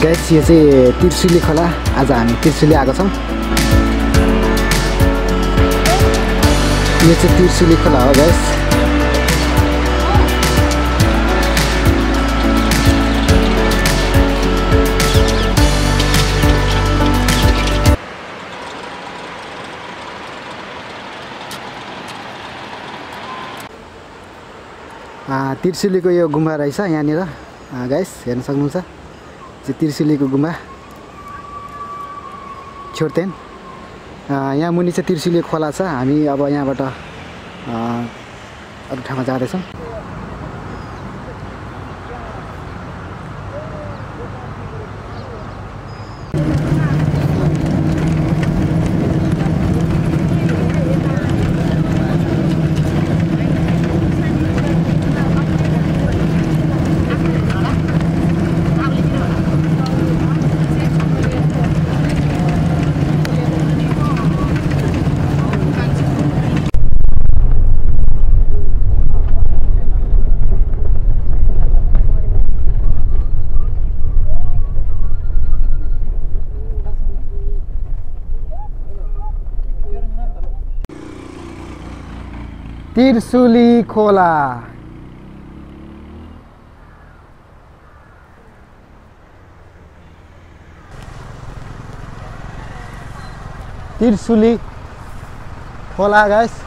guys यो चाहिँ त्रिशुली खोला आज हामी त्रिशुली आएको छौँ यो चाहिँ त्रिशुली खोला हो गाइस त्रिशुलीको यो गुम्बा रहेछ यहाँनिर गाइस हेर्न सक्नुहुन्छ त्रिशुलीको गुम्बा छोर्तेन यहाँ मुनि चाहिँ त्रिशुली खोला छ हामी अब यहाँबाट अरू ठाउँमा जाँदैछौँ त्रिशुली खोला त्रिशुली खोला गाइस